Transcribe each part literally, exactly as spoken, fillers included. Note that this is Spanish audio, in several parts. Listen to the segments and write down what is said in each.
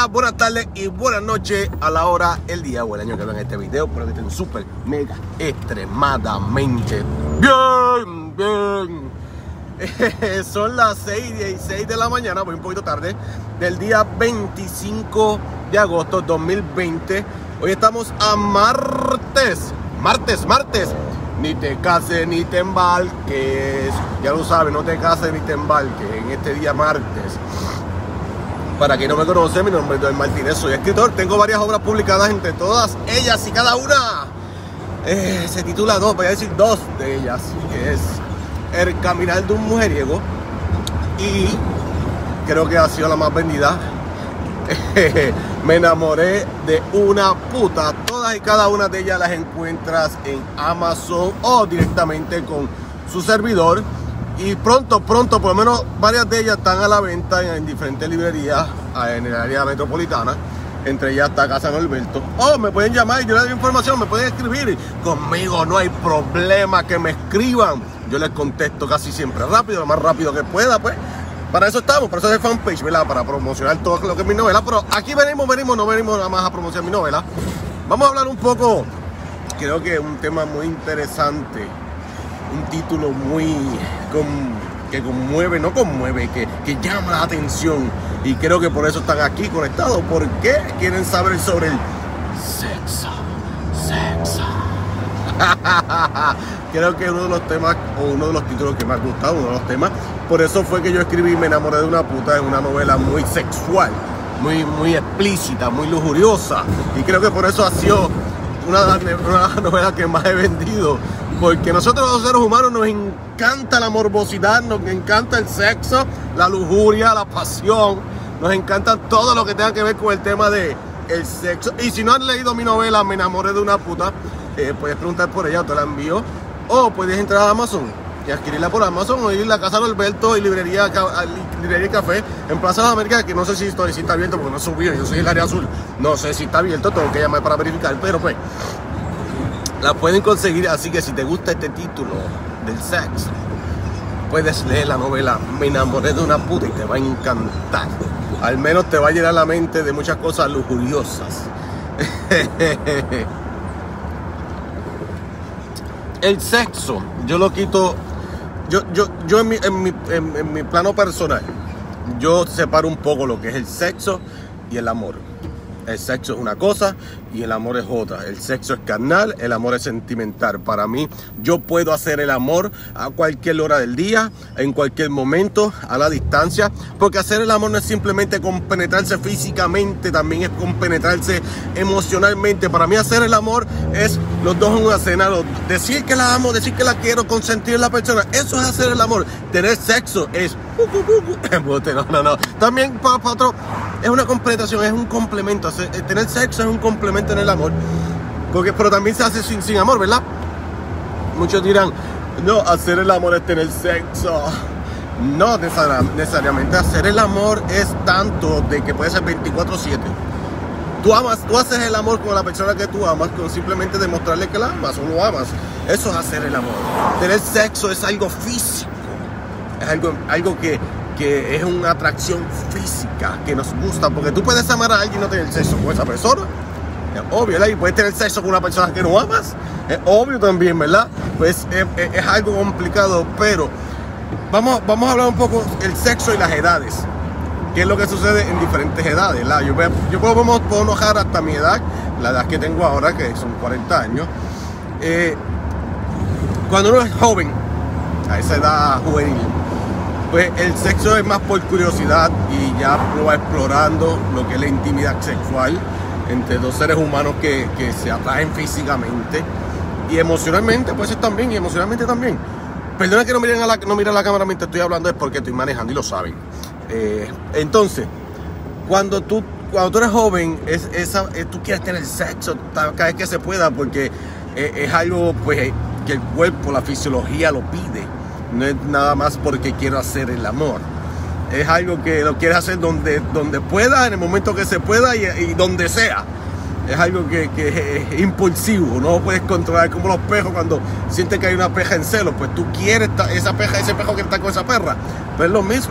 días, buenas tardes y buenas noches a la hora, el día o el año que vean este video. Espero que estén súper, mega, extremadamente bien, bien. Eh, son las seis y dieciséis de la mañana, voy un poquito tarde, del día veinticinco de agosto de dos mil veinte. Hoy estamos a martes, martes, martes. Ni te cases ni te embarques. Ya lo sabes, no te cases ni te embarques en este día martes. Para quien no me conoce, mi nombre es Joel Martínez, soy escritor. Tengo varias obras publicadas, entre todas ellas y cada una eh, se titula dos, voy a decir dos de ellas, que es El caminar de un mujeriego y creo que ha sido la más vendida. Me enamoré de una puta. Todas y cada una de ellas las encuentras en Amazon o directamente con su servidor. Y pronto, pronto, por lo menos varias de ellas están a la venta en, en diferentes librerías en el área metropolitana. Entre ellas está Casa Norberto. O me pueden llamar y yo les doy información, me pueden escribir. Conmigo no hay problema, que me escriban. Yo les contesto casi siempre rápido, lo más rápido que pueda, pues. Para eso estamos, para eso es el fanpage, ¿verdad? Para promocionar todo lo que es mi novela. Pero aquí venimos, venimos, no venimos nada más a promocionar mi novela. Vamos a hablar un poco, creo que es un tema muy interesante. Un título muy con, que conmueve, no conmueve, que, que llama la atención. Y creo que por eso están aquí conectados. Porque quieren saber sobre el sexo. Sexo. Creo que uno de los temas, o uno de los títulos que me ha gustado, uno de los temas. Por eso fue que yo escribí Me enamoré de una puta. Es una novela muy sexual, muy, muy explícita, muy lujuriosa. Y creo que por eso ha sido una, una novela que más he vendido. Porque nosotros los seres humanos nos encanta la morbosidad, nos encanta el sexo, la lujuria, la pasión. Nos encanta todo lo que tenga que ver con el tema de el sexo. Y si no han leído mi novela Me enamoré de una puta, eh, puedes preguntar por ella, te la envío. O puedes entrar a Amazon y adquirirla por Amazon o ir a la Casa Norberto y librería, librería y café en Plaza de las Américas, que no sé si, estoy, si está abierto porque no subió, yo soy el área azul. No sé si está abierto, tengo que llamar para verificar, pero pues la pueden conseguir. Así que si te gusta este título del sexo, puedes leer la novela Me enamoré de una puta y te va a encantar. Al menos te va a llenar la mente de muchas cosas lujuriosas. El sexo, yo lo quito, yo, yo, yo en, mi, en, mi, en, en mi plano personal, yo separo un poco lo que es el sexo y el amor. El sexo es una cosa y el amor es otra. El sexo es carnal, el amor es sentimental. Para mí, yo puedo hacer el amor a cualquier hora del día, en cualquier momento, a la distancia. Porque hacer el amor no es simplemente compenetrarse físicamente, también es compenetrarse emocionalmente. Para mí hacer el amor es los dos en una cena, los, decir que la amo, decir que la quiero, consentir a la persona. Eso es hacer el amor. Tener sexo es... No, no, no. También para, para otro, es una compenetración, es un complemento. Tener sexo es un complemento en el amor, porque, pero también se hace sin, sin amor, ¿verdad? Muchos dirán, no, hacer el amor es tener sexo. No necesariamente. Hacer el amor es tanto de que puede ser veinticuatro siete. Tú amas, tú haces el amor con la persona que tú amas, con simplemente demostrarle que la amas o lo amas. Eso es hacer el amor. Tener sexo es algo físico, es algo, algo que que es una atracción física que nos gusta, porque tú puedes amar a alguien y no tener sexo con esa persona, es obvio, ¿verdad? Y puedes tener sexo con una persona que no amas, es obvio también, ¿verdad? Pues es, es, es algo complicado, pero vamos, vamos a hablar un poco del sexo y las edades, qué es lo que sucede en diferentes edades, ¿verdad? Yo, yo puedo, puedo enojar hasta mi edad, la edad que tengo ahora, que son cuarenta años. Eh, cuando uno es joven, a esa edad juvenil, pues el sexo es más por curiosidad y ya uno va explorando lo que es la intimidad sexual entre dos seres humanos que, que se atraen físicamente y emocionalmente, pues también, y emocionalmente también. Perdona que no miren a la, no miren a la cámara mientras estoy hablando, es porque estoy manejando y lo saben. Eh, entonces, cuando tú, cuando tú eres joven, es, esa, es, tú quieres tener sexo cada vez que se pueda, porque es, es algo pues, que el cuerpo, la fisiología lo pide. No es nada más porque quiero hacer el amor. Es algo que lo quieres hacer donde, donde pueda, en el momento que se pueda y, y donde sea. Es algo que, que es impulsivo, no lo puedes controlar, como los pejos cuando sientes que hay una peja en celo, pues tú quieres esa peja, ese pejo que está con esa perra. Pues es lo mismo.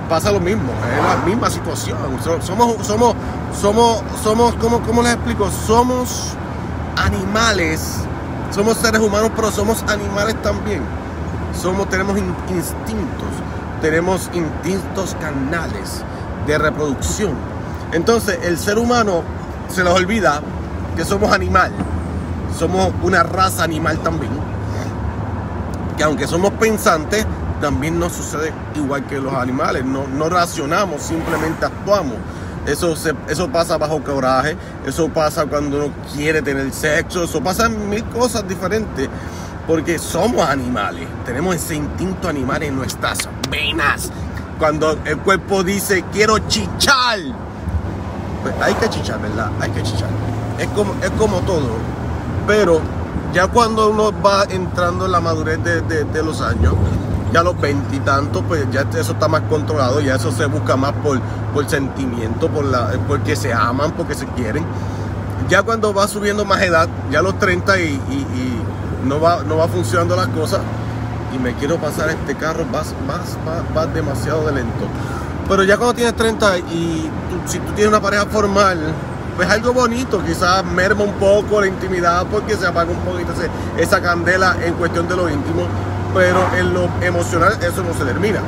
pasa lo mismo, es la misma situación. Somos, somos, somos, somos, ¿cómo, cómo les explico? Somos animales, somos seres humanos, pero somos animales también. Somos, tenemos in, instintos, tenemos instintos carnales de reproducción. Entonces, el ser humano se les olvida que somos animal, somos una raza animal también. Que aunque somos pensantes, también nos sucede igual que los animales. No, no racionamos, simplemente actuamos. Eso, se, eso pasa bajo coraje, eso pasa cuando uno quiere tener sexo, eso pasa en mil cosas diferentes. Porque somos animales, tenemos ese instinto animal en nuestras venas. Cuando el cuerpo dice, quiero chichar, pues hay que chichar, ¿verdad? Hay que chichar. Es como, es como todo. Pero ya cuando uno va entrando en la madurez de, de, de los años, ya a los veintitantos, pues ya eso está más controlado, ya eso se busca más por, por sentimiento, por la, porque se aman, porque se quieren. Ya cuando va subiendo más edad, ya a los treinta y, y, y no, va, no va funcionando las cosas, y me quiero pasar este carro, vas, vas, vas, vas demasiado de lento. Pero ya cuando tienes treinta y tú, si tú tienes una pareja formal, pues algo bonito, quizás merma un poco la intimidad porque se apaga un poquito ese, esa candela en cuestión de lo íntimo, pero en lo emocional eso no se termina.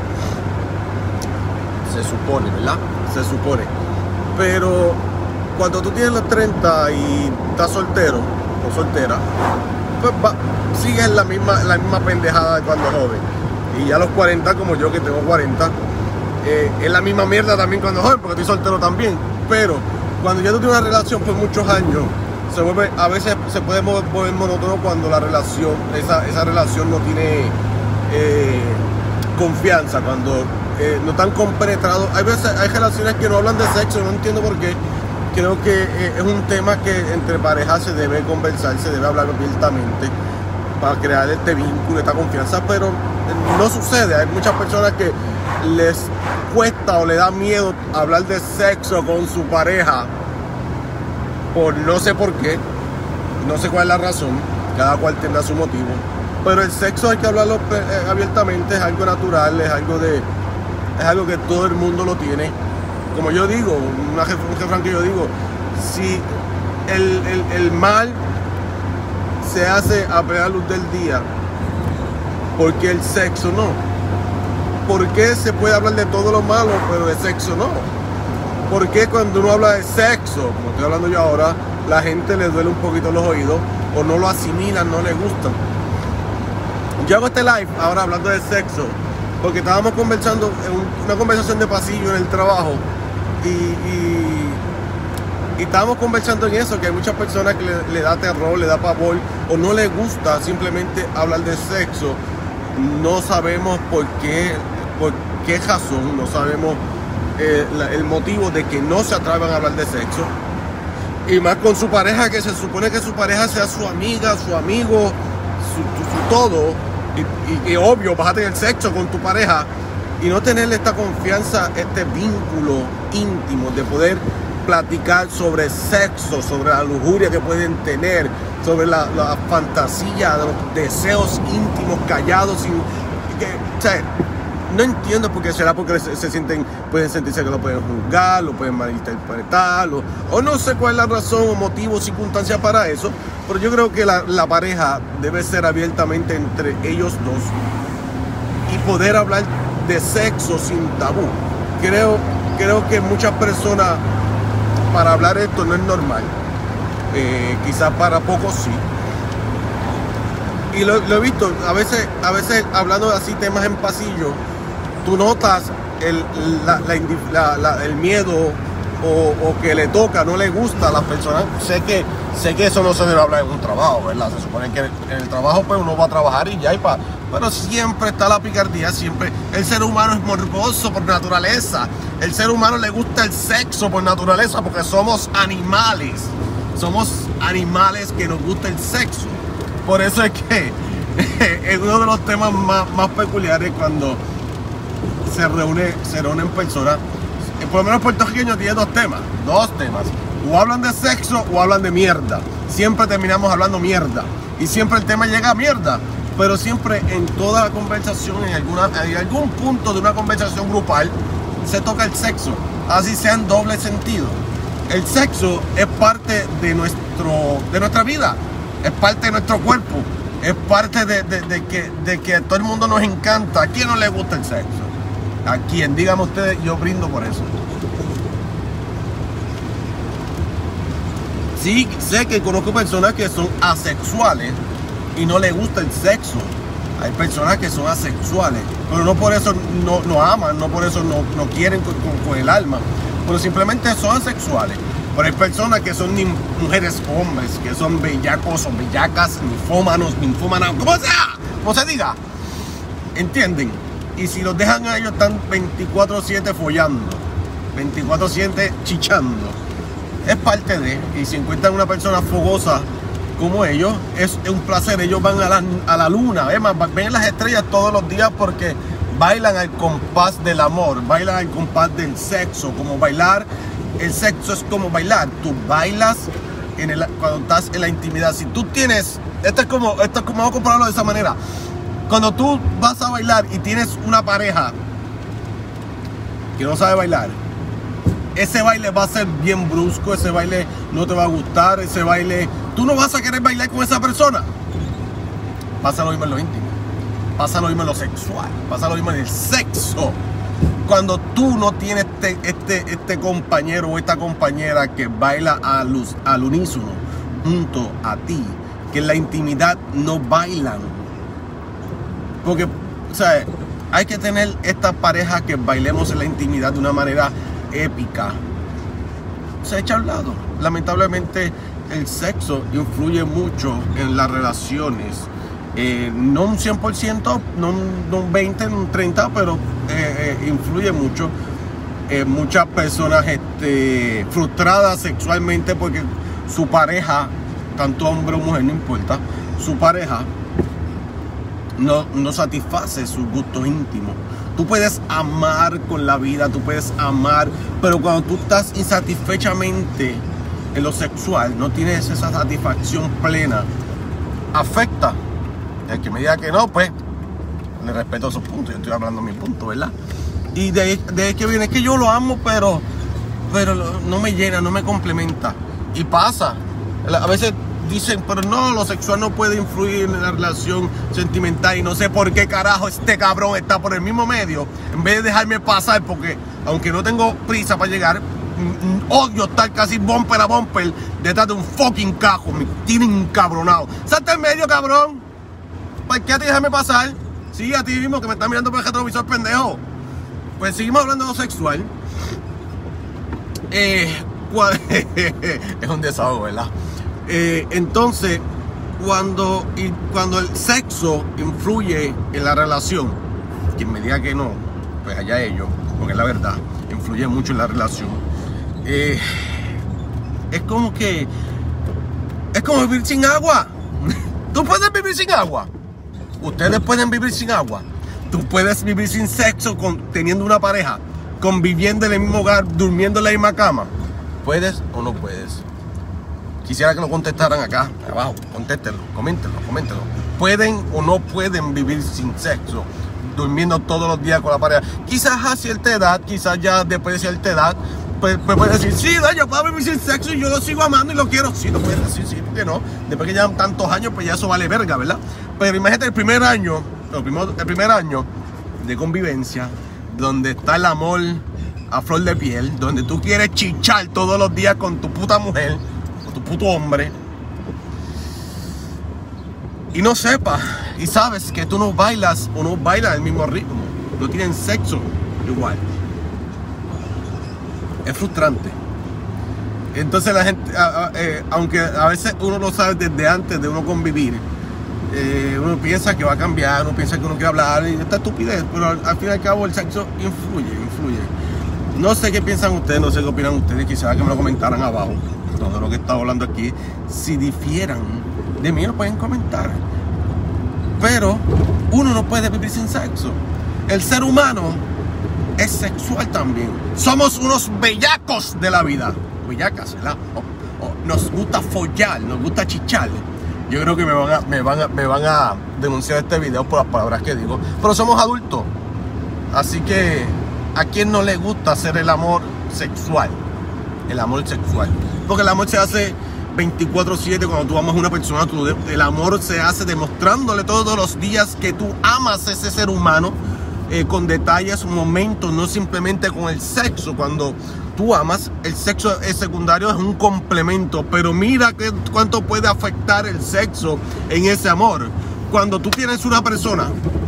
Se supone, ¿verdad? Se supone. Pero cuando tú tienes los treinta y estás soltero o soltera, pues va, sigues la misma, la misma pendejada de cuando joven. Y ya a los cuarenta, como yo que tengo cuarenta, eh, es la misma mierda también cuando joven, porque estoy soltero también. Pero cuando ya tú tienes una relación por muchos años, se vuelve, a veces se puede volver monótono cuando la relación, esa, esa relación no tiene eh, confianza, cuando eh, no están compenetrados. Hay veces, hay relaciones que no hablan de sexo, no entiendo por qué. Creo que eh, es un tema que entre parejas se debe conversar, se debe hablar abiertamente para crear este vínculo, esta confianza, pero no sucede. Hay muchas personas que les cuesta o le da miedo hablar de sexo con su pareja por no sé por qué, no sé cuál es la razón, cada cual tendrá su motivo, pero el sexo hay que hablarlo eh, abiertamente, es algo natural, es algo de es algo que todo el mundo lo tiene. Como yo digo, una, un refrán que yo digo, si el, el, el mal se hace a plena luz del día, ¿por qué el sexo no? ¿Por qué se puede hablar de todo lo malo, pero de sexo no? ¿Por qué cuando uno habla de sexo, como estoy hablando yo ahora, la gente le duele un poquito los oídos o no lo asimilan, no le gustan? Yo hago este live ahora hablando de sexo porque estábamos conversando, en una conversación de pasillo en el trabajo y, y, y estábamos conversando en eso, que hay muchas personas que le, le da terror, le da pavor o no les gusta simplemente hablar de sexo. No sabemos por qué, por qué razón, no sabemos eh, la, el motivo de que no se atrevan a hablar de sexo. Y más con su pareja, que se supone que su pareja sea su amiga, su amigo, su, su, su todo. Y, y, y obvio, vas a tener sexo con tu pareja y no tenerle esta confianza, este vínculo íntimo de poder platicar sobre sexo, sobre la lujuria que pueden tener, sobre la, la fantasía, de los deseos íntimos callados, sin, que, o sea, no entiendo por qué será, porque se, se sienten, pueden sentirse que lo pueden juzgar, lo pueden malinterpretar, o, o no sé cuál es la razón o motivo o circunstancia para eso, pero yo creo que la, la pareja debe ser abiertamente entre ellos dos y poder hablar de sexo sin tabú. Creo, creo que muchas personas, para hablar esto no es normal. Eh, quizás para pocos sí. Y lo, lo he visto, a veces, a veces hablando de así temas en pasillo, tú notas el, la, la, la, el miedo o, o que le toca, no le gusta a las personas. Sé que, sé que eso no se debe hablar en un trabajo, ¿verdad? Se supone que en el trabajo pues uno va a trabajar y ya, y pa, pero siempre está la picardía, siempre. El ser humano es morboso por naturaleza. El ser humano le gusta el sexo por naturaleza porque somos animales. Somos animales que nos gusta el sexo. Por eso es que es uno de los temas más, más peculiares cuando se reúne, se reúnen personas. Por lo menos puertorriqueños tiene dos temas, dos temas. O hablan de sexo o hablan de mierda. Siempre terminamos hablando mierda. Y siempre el tema llega a mierda. Pero siempre en toda la conversación, en, alguna, en algún punto de una conversación grupal, se toca el sexo, así sea en doble sentido. El sexo es parte de, nuestro, de nuestra vida, es parte de nuestro cuerpo, es parte de, de, de, que, de que a todo el mundo nos encanta. ¿A quién no le gusta el sexo? ¿A quién? Díganme ustedes, yo brindo por eso. Sí, sé que conozco personas que son asexuales y no les gusta el sexo. Hay personas que son asexuales, pero no por eso no, no aman, no por eso no, no quieren con, con, con el alma, pero simplemente son asexuales. Pero hay personas que son ni mujeres o hombres, que son bellacos o bellacas, ninfómanos, ninfómanas, como sea, como se diga. ¿Entienden? Y si los dejan a ellos, están veinticuatro siete follando, veinticuatro siete chichando. Es parte de, y si encuentran una persona fogosa como ellos, es un placer. Ellos van a la, a la luna, es más, ven las estrellas todos los días porque bailan al compás del amor, bailan al compás del sexo. Como bailar, el sexo es como bailar, tú bailas en el, cuando estás en la intimidad. Si tú tienes, esto es como, esto es como, vamos a compararlo de esa manera. Cuando tú vas a bailar y tienes una pareja que no sabe bailar, ese baile va a ser bien brusco, ese baile no te va a gustar, ese baile, tú no vas a querer bailar con esa persona. Pasa lo mismo en lo íntimo, pasa lo mismo en lo sexual, pasa lo mismo en el sexo. Cuando tú no tienes este, este, este compañero o esta compañera que baila a luz, al unísono junto a ti, que en la intimidad no bailan. Porque, o sea, hay que tener esta pareja que bailemos en la intimidad de una manera épica. Se echa a un lado. Lamentablemente el sexo influye mucho en las relaciones. Eh, no un cien por ciento, no un, no un veinte, no un treinta, pero eh, eh, influye mucho. Eh, muchas personas este, frustradas sexualmente porque su pareja, tanto hombre o mujer, no importa, su pareja no, no satisface sus gustos íntimos. Tú puedes amar con la vida, tú puedes amar, pero cuando tú estás insatisfechamente en lo sexual, no tienes esa satisfacción plena, afecta. El que me diga que no, pues le respeto esos puntos, yo estoy hablando de mi punto, ¿verdad? Y de ahí, de ahí que viene, es que yo lo amo, pero, pero no me llena, no me complementa. Y pasa, a veces dicen, pero no, lo sexual no puede influir en la relación sentimental. Y no sé por qué carajo este cabrón está por el mismo medio. En vez de dejarme pasar, porque aunque no tengo prisa para llegar, odio estar casi bumper a bumper detrás de un fucking cajo. Me tienen encabronado. Salta en medio, cabrón. ¿Por qué te déjame pasar? Sí, a ti mismo que me estás mirando por el retrovisor, pendejo. Pues seguimos hablando de lo sexual. Eh, es un desahogo, ¿verdad? Eh, entonces, cuando, y cuando el sexo influye en la relación, quien me diga que no, pues allá ellos, porque es la verdad, influye mucho en la relación. Eh, es como que, es como vivir sin agua. Tú puedes vivir sin agua. Ustedes pueden vivir sin agua. Tú puedes vivir sin sexo, con, teniendo una pareja, conviviendo en el mismo hogar, durmiendo en la misma cama. ¿Puedes o no puedes? Quisiera que lo contestaran acá, abajo. Contéstenlo, coméntenlo, coméntenlo. ¿Pueden o no pueden vivir sin sexo, durmiendo todos los días con la pareja? Quizás a cierta edad, quizás ya después de cierta edad, pues, pues pueden decir, sí, yo puedo vivir sin sexo y yo lo sigo amando y lo quiero. Sí, lo pueden decir, sí, ¿por qué no? Después que llevan tantos años, pues ya eso vale verga, ¿verdad? Pero imagínate el primer año, el primer, el primer año de convivencia, donde está el amor a flor de piel, donde tú quieres chichar todos los días con tu puta mujer, con tu puto hombre, y no sepas, y sabes que tú no bailas o no bailas al mismo ritmo, no tienen sexo igual. Es frustrante. Entonces la gente, a, a, eh, aunque a veces uno lo sabe desde antes de uno convivir, eh, uno piensa que va a cambiar, uno piensa que uno quiere hablar, y esta estupidez, pero al, al fin y al cabo el sexo influye, influye. No sé qué piensan ustedes, no sé qué opinan ustedes, quisiera que me lo comentaran abajo, todo lo que he estado hablando aquí. Si difieran de mí, lo pueden comentar. Pero uno no puede vivir sin sexo. El ser humano es sexual también. Somos unos bellacos de la vida. Bellacas, ¿verdad? O, o, nos gusta follar, nos gusta chichar. Yo creo que me van, a, me, van a, me van a denunciar este video por las palabras que digo. Pero somos adultos. Así que ¿a quién no le gusta hacer el amor sexual? El amor sexual. Porque el amor se hace veinticuatro siete cuando tú amas a una persona. Tú, el amor se hace demostrándole todos los días que tú amas a ese ser humano, eh, con detalles, momentos, no simplemente con el sexo. Cuando tú amas, el sexo es secundario, es un complemento. Pero mira que, cuánto puede afectar el sexo en ese amor. Cuando tú tienes una persona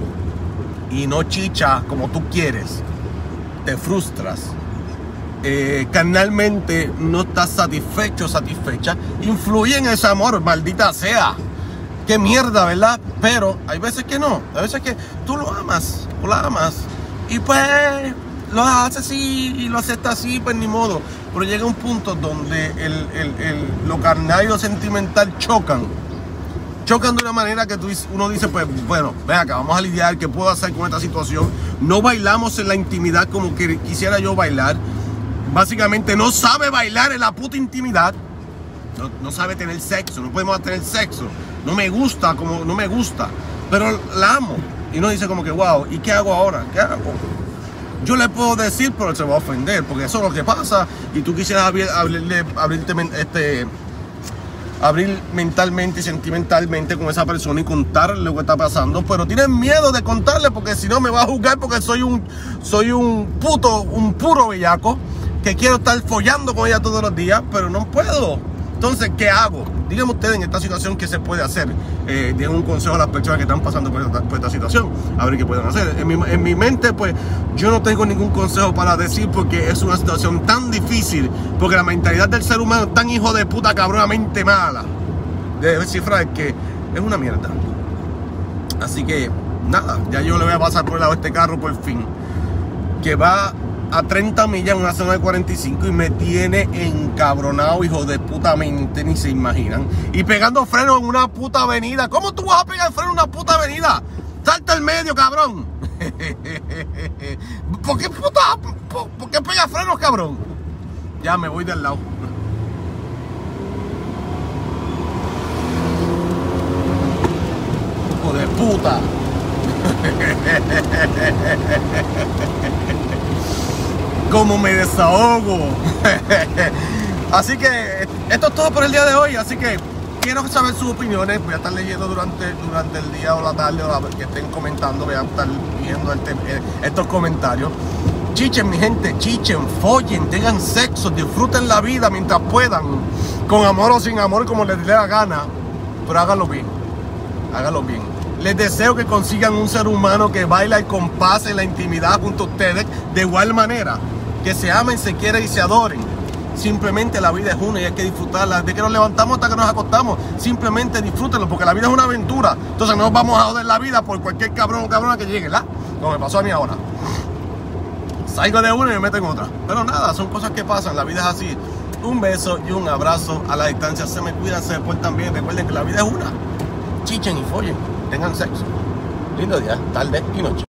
y no chicha como tú quieres, te frustras, eh, carnalmente no estás satisfecho, satisfecha, influye en ese amor, maldita sea. Qué mierda, ¿verdad? Pero hay veces que no, hay veces que tú lo amas, o la amas, y pues lo haces así y lo aceptas así, pues ni modo. Pero llega un punto donde el, el, el, lo carnal y lo sentimental chocan. Chocan de una manera que tú, uno dice, pues bueno, ven acá, vamos a lidiar, ¿qué puedo hacer con esta situación? No bailamos en la intimidad como que quisiera yo bailar. Básicamente no sabe bailar en la puta intimidad. No, no sabe tener sexo, no podemos tener sexo. No me gusta, como no me gusta, pero la amo. Y uno dice como que, wow, ¿y qué hago ahora? ¿Qué hago? Yo le puedo decir, pero se va a ofender, porque eso es lo que pasa. Y tú quisieras abrir, abrirle, abrirte este... abrir mentalmente y sentimentalmente con esa persona y contarle lo que está pasando, pero tienes miedo de contarle porque si no me va a juzgar porque soy un soy un puto, un puro bellaco que quiero estar follando con ella todos los días, pero no puedo. Entonces, ¿qué hago? Díganme ustedes en esta situación qué se puede hacer. Eh, den un consejo a las personas que están pasando por esta, por esta situación, a ver qué pueden hacer. En mi, en mi mente, pues, yo no tengo ningún consejo para decir porque es una situación tan difícil, porque la mentalidad del ser humano es tan hijo de puta cabronamente mala, de descifrar, que es una mierda. Así que, nada, ya yo le voy a pasar por el lado de este carro por fin, que va a treinta millas en una zona de cuarenta y cinco y me tiene encabronado, hijo de puta mente, ni se imaginan. Y pegando freno en una puta avenida. ¿Cómo tú vas a pegar freno en una puta avenida? Salta al medio, cabrón. ¿Por qué puta? ¿Por, por qué pegas frenos, cabrón? Ya me voy del lado. Hijo de puta. Como me desahogo. Así que esto es todo por el día de hoy. Así que quiero saber sus opiniones. Voy a estar leyendo durante, durante el día o la tarde, o la que estén comentando. Voy a estar viendo este, estos comentarios. Chichen, mi gente, chichen, follen, tengan sexo, disfruten la vida mientras puedan, con amor o sin amor, como les dé la gana, pero háganlo bien, háganlo bien. Les deseo que consigan un ser humano que baila el compás en la intimidad junto a ustedes de igual manera, que se amen, se quieran y se adoren. Simplemente la vida es una y hay que disfrutarla. De que nos levantamos hasta que nos acostamos, simplemente disfrútenlo, porque la vida es una aventura. Entonces no nos vamos a joder la vida por cualquier cabrón o cabrona que llegue, ¿la? Como me pasó a mí ahora. Salgo de una y me meto en otra. Pero nada, son cosas que pasan, la vida es así. Un beso y un abrazo a la distancia. Se me cuidan, se portan bien. Recuerden que la vida es una. Chichen y follen, tengan sexo. Lindo día, tarde y noche.